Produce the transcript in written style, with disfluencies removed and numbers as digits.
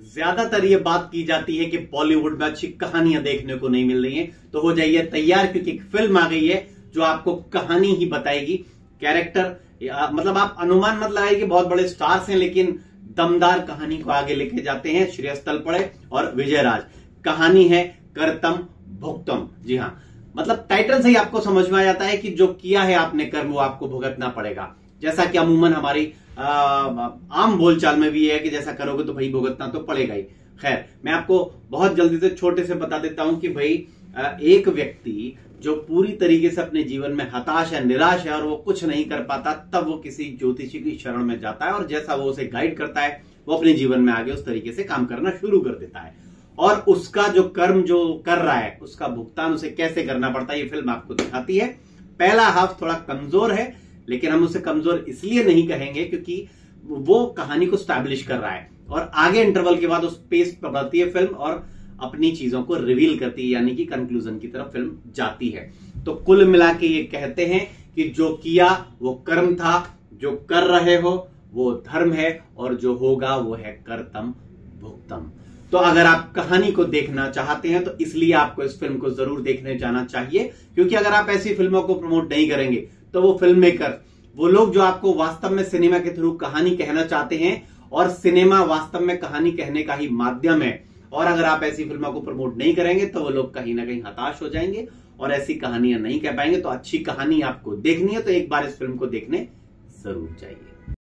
ज्यादातर ये बात की जाती है कि बॉलीवुड में अच्छी कहानियां देखने को नहीं मिल रही हैं, तो हो जाइए तैयार, क्योंकि एक फिल्म आ गई है जो आपको कहानी ही बताएगी। कैरेक्टर मतलब आप अनुमान मत लगाइए कि बहुत बड़े स्टार्स हैं, लेकिन दमदार कहानी को आगे लेके जाते हैं श्रेयस तलपड़े और विजय राज। कहानी है कर्तम भुक्तम। जी हाँ, मतलब टाइटल से ही आपको समझ में आ जाता है कि जो किया है आपने कर्म वो आपको भुगतना पड़ेगा। जैसा कि अमूमन हमारी आम बोलचाल में भी है कि जैसा करोगे तो भाई भुगतना तो पड़ेगा ही। खैर, मैं आपको बहुत जल्दी से छोटे से बता देता हूं कि भाई एक व्यक्ति जो पूरी तरीके से अपने जीवन में हताश है, निराश है और वो कुछ नहीं कर पाता, तब वो किसी ज्योतिषी की शरण में जाता है और जैसा वो उसे गाइड करता है वो अपने जीवन में आगे उस तरीके से काम करना शुरू कर देता है। और उसका जो कर्म जो कर रहा है उसका भुगतान उसे कैसे करना पड़ता है, ये फिल्म आपको दिखाती है। पहला हाफ थोड़ा कमजोर है, लेकिन हम उसे कमजोर इसलिए नहीं कहेंगे क्योंकि वो कहानी को स्टैब्लिश कर रहा है और आगे इंटरवल के बाद उस पेस पर बढ़ती है फिल्म और अपनी चीजों को रिवील करती है, यानी कि कंक्लूजन की तरफ फिल्म जाती है। तो कुल मिला के ये कहते हैं कि जो किया वो कर्म था, जो कर रहे हो वो धर्म है और जो होगा वो है कर्तम भुक्तम। तो अगर आप कहानी को देखना चाहते हैं तो इसलिए आपको इस फिल्म को जरूर देखने जाना चाहिए, क्योंकि अगर आप ऐसी फिल्मों को प्रमोट नहीं करेंगे तो वो फिल्म मेकर, वो लोग जो आपको वास्तव में सिनेमा के थ्रू कहानी कहना चाहते हैं, और सिनेमा वास्तव में कहानी कहने का ही माध्यम है, और अगर आप ऐसी फिल्मों को प्रमोट नहीं करेंगे तो वो लोग कहीं ना कहीं हताश हो जाएंगे और ऐसी कहानियां नहीं कह पाएंगे। तो अच्छी कहानी आपको देखनी है तो एक बार इस फिल्म को देखने जरूर जाइए।